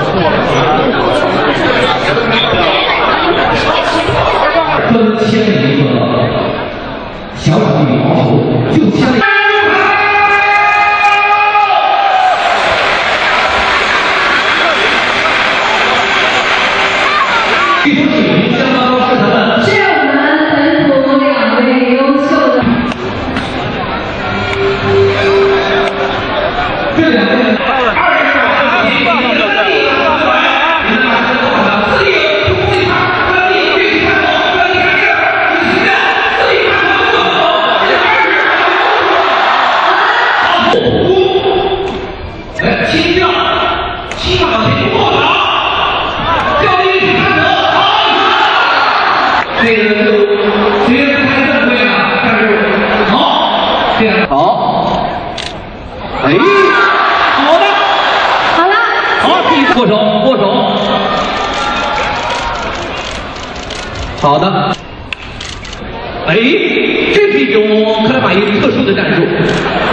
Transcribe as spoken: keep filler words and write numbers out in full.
分签了一个小小的羽毛球，就签了。 据说水平相当高，是咱们是我们本土两位优秀的。 这两位二十码的比赛，四力突一场，三力对看头，三力开始，你看，四力看头做好，这开始，好，五，来起跳，起码往前过场，掉进去看头。 这个虽然不太正规啊，但是好，这样好，哎，好的， 好了， 好，第握手，握手，好的，哎，这是一种克拉玛依特殊的战术。